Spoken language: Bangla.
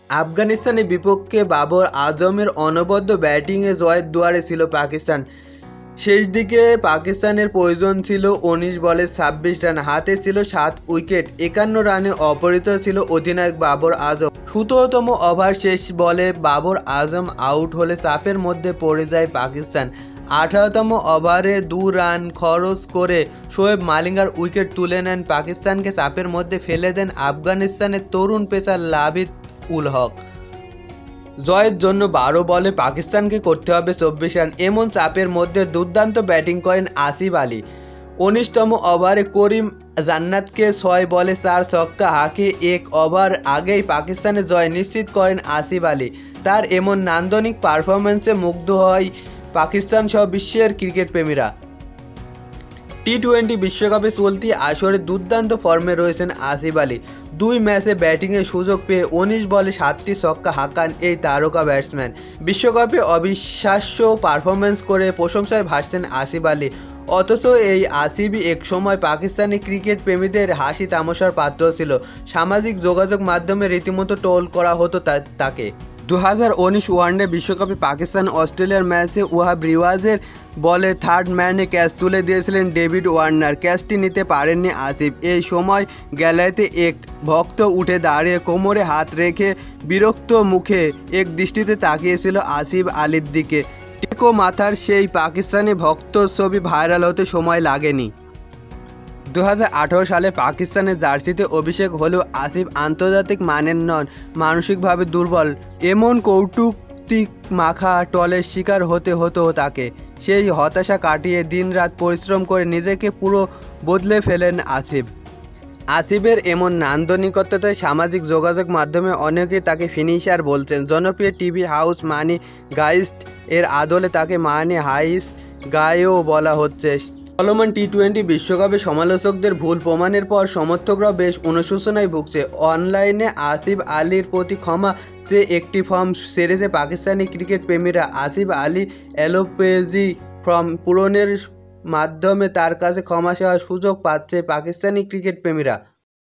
আফগানিস্তানের বিপক্ষে বাবর আজমের অনবদ্য ব্যাটিংয়ে জয়ের দুয়ারে ছিল পাকিস্তান। শেষ দিকে পাকিস্তানের প্রয়োজন ছিল ১৯ বলে ২৬ রান, হাতে ছিল ৭ উইকেট। ৫১ রানে অপরাজিত ছিল অধিনায়ক বাবর আজম। ১৭তম ওভার শেষ বলে বাবর আজম আউট হলে চাপের মধ্যে পড়ে যায় পাকিস্তান। ১৮তম ওভারে ২ রান খরচ করে শোয়েব মালিঙ্গার উইকেট তুলে নেন। পাকিস্তানকে চাপের মধ্যে ফেলে দেন আফগানিস্তানের তরুণ পেসার লাবিদ উল হক। জয়ের জন্য ১২ বলে পাকিস্তানকে করতে হবে ২৪ রান। এমন চাপের মধ্যে দুর্দান্ত ব্যাটিং করেন আসিফ আলী। ১৯তম ওভারে করিম জান্নাতকে ৬ বলে ৪ ছক্কা হাঁকিয়ে ১ ওভার আগেই পাকিস্তানের জয় নিশ্চিত করেন আসিফ আলী। তার এমন নান্দনিক পারফরম্যান্সে মুগ্ধ হয় পাকিস্তান সহ বিশ্বের ক্রিকেট প্রেমীরা। টি-২০ বিশ্বকাপে চলতি আসরে দুর্দান্ত ফর্মে রয়েছেন আসিফ আলী। ২ ম্যাচে ব্যাটিংয়ের সুযোগ পেয়ে ১৯ বলে ৭টি ছক্কা হাঁকান এই তারকা ব্যাটসম্যান। বিশ্বকাপে অবিশ্বাস্য পারফরম্যান্স করে প্রশংসায় ভাসছেন আসিফ আলী। অথচ এই আসিফই একসময় পাকিস্তানি ক্রিকেট প্রেমীদের হাসি তামাশার পাত্র ছিল। সামাজিক যোগাযোগ মাধ্যমে রীতিমতো ট্রোল করা হতো তাকে। ২০১৯ ওয়ানডে বিশ্বকাপে পাকিস্তান অস্ট্রেলিয়ার ম্যাচে ওয়াহাব রিওয়াজের বলে থার্ড ম্যানে ক্যাচ তুলে দিয়েছিলেন ডেভিড ওয়ার্নার। ক্যাচটি নিতে পারেননি আসিফ। এই সময় গ্যালারিতে এক ভক্ত উঠে দাঁড়িয়ে কোমরে হাত রেখে বিরক্ত মুখে এক দৃষ্টিতে তাকিয়েছিল আসিফ আলীর দিকে। টেকো মাথার সেই পাকিস্তানি ভক্তর ছবি ভাইরাল হতে সময় লাগেনি। ২০১৮ সালে পাকিস্তানের জার্সিতে অভিষেক হলেও আসিফ আন্তর্জাতিক মানের নন, মানসিকভাবে দুর্বল। এমন কৌটুক্তিক মাখা ট্রলের শিকার হতে হতো তাকে। সেই হতাশা কাটিয়ে দিনরাত পরিশ্রম করে নিজেকে পুরো বদলে ফেলেন আসিফ। আসিফের এমন নান্দনিকতায় সামাজিক যোগাযোগ মাধ্যমে অনেকেই তাকে ফিনিশার বলছেন। জনপ্রিয় টিভি হাউস মানি গাইস্ট এর আদলে তাকে মানি হাইস্ট গাইও বলা হচ্ছে। চলমান টি-২০ বিশ্বকাপে সমালোচকদের ভুল প্রমাণের পর সমর্থকরা বেশ অনুশোচনায় ভুগছে। অনলাইনে আসিফ আলীর প্রতি ক্ষমা চেয়ে একটি ফর্ম সেরেছে পাকিস্তানি ক্রিকেট প্রেমীরা। আসিফ আলী অ্যালোপেজি ফর্ম পূরণের মাধ্যমে তার কাছে ক্ষমা চাওয়ার সুযোগ পাচ্ছে পাকিস্তানি ক্রিকেট প্রেমীরা।